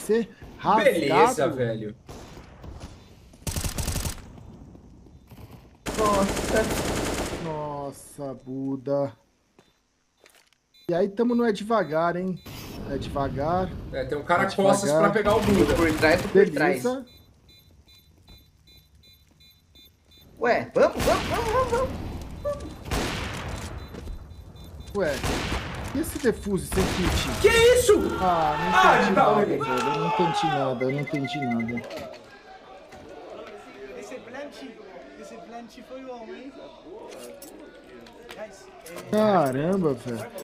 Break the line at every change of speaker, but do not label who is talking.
ser rasgado.
Beleza, velho.
Nossa.
Nossa, Buda. E aí tamo no é devagar, hein? É devagar.
É, tem um cara
É
costas pra
devagar.
pegar o Buda.
Por trás, tô por trás.
Beleza.
Ué, vamos.
Ué, e esse defuse sem kit?
Que isso?
Ah, não
Ah,
entendi
tá,
nada,
olha.
velho. Eu não entendi nada, eu não entendi nada.
Esse plant foi bom, hein? Guys,
Caramba, velho.